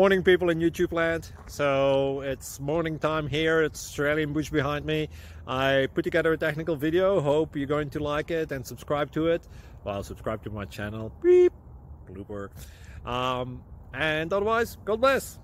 Morning, people in YouTube land. So it's morning time here. It's Australian bush behind me. I put together a technical video. Hope you're going to like it and subscribe to it. Well, subscribe to my channel. Beep. Blooper. And otherwise, God bless.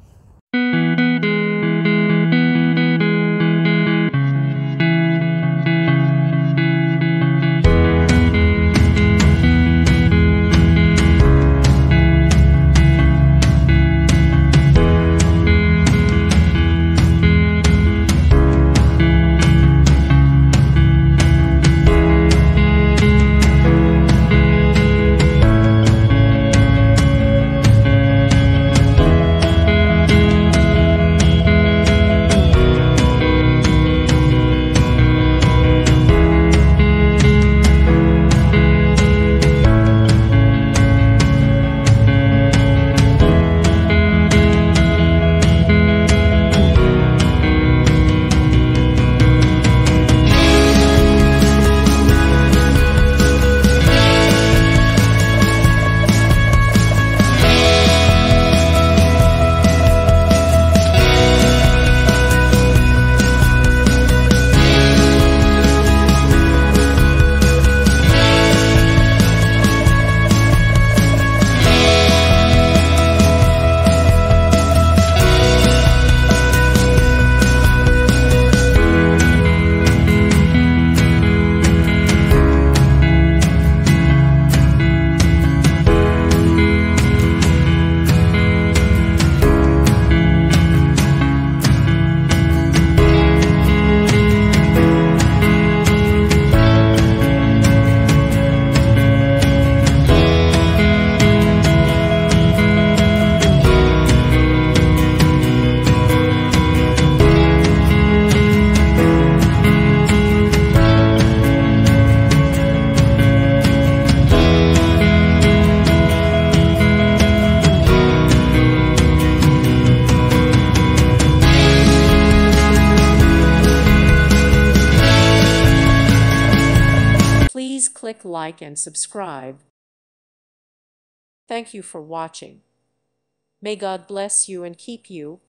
Please click like and subscribe. Thank you for watching. May God bless you and keep you.